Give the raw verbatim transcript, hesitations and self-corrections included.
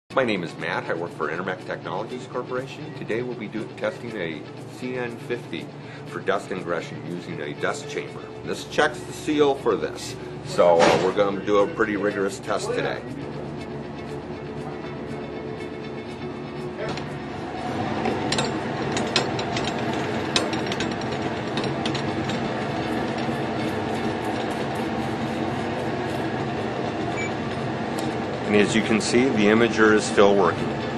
My name is Matt. I work for Intermec Technologies Corporation. Today we'll be do testing a C N fifty for dust ingression using a dust chamber. This checks the seal for this. So uh, we're going to do a pretty rigorous test today. And as you can see, the imager is still working.